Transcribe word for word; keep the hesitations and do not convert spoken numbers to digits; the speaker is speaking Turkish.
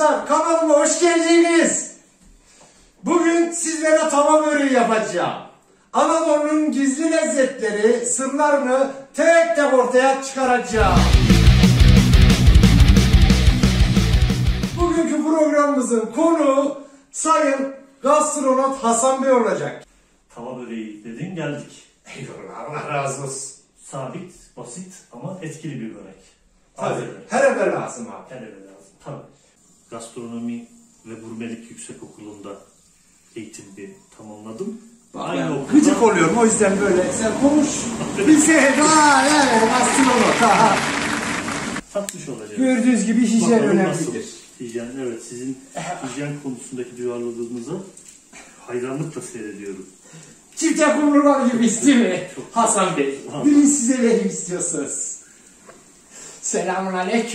arkadaşlar, kanalıma hoş geldiniz. Bugün sizlere tava böreği yapacağım. Anadolu'nun gizli lezzetleri, sırlarını tek tek ortaya çıkaracağım. Bugünkü programımızın konuğu Sayın Gastronot Hasan Bey olacak. Tava böreği dedin, geldik. Eyvallah, Allah razı olsun. Sabit, basit ama etkili bir börek. Tabii, her eve lazım abi. Her eve lazım, tabii. Gastronomi ve gurmelik yüksek okulunda eğitimimi tamamladım. Bak, Aynı ben okulda... gıcık oluyorum, o yüzden böyle sen konuş. Bize ha evet gastronot ha. Satmış olacağım. Gördüğünüz gibi hijyen Bakalım önemlidir. nasıl? Hijyen, evet, sizin hijyen konusundaki duyarlılığınıza hayranlıkla seyrediyorum. Çifte kumrular gibi değil mi? Hasan Bey. Tamam. Birin size verim istiyorsunuz. Selamun aleyküm.